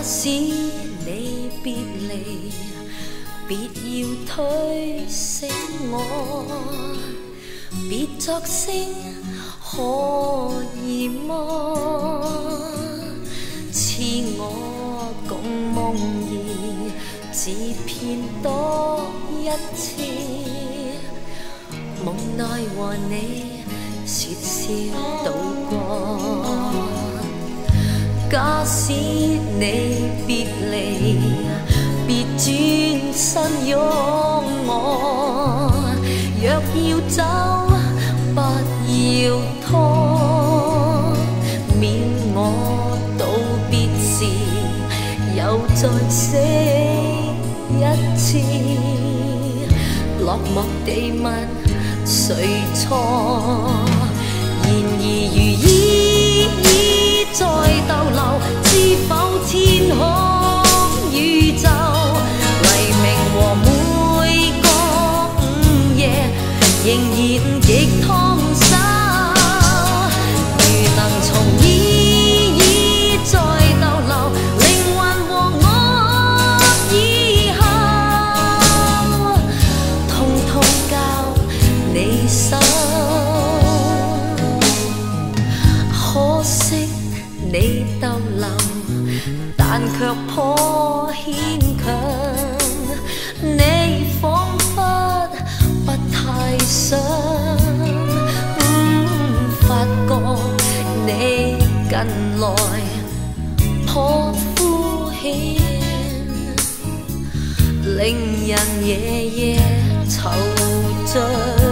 使你別離，別要推醒我，別作聲可以麼？賜我共夢兒，只偏多一次，夢內和你說笑度過。假使你別離，別轉身擁我，若要走不要拖，免我道別時又再死一次，落寞地問誰錯？然而如依在逗留，知否天空宇宙，黎明和每個午夜仍然極燙手。如能重依在逗留，靈魂和我以後通通交你手。可惜你逗留，但卻頗牽強。你彷彿不太想，發覺你近來頗敷衍，令人夜夜愁醉。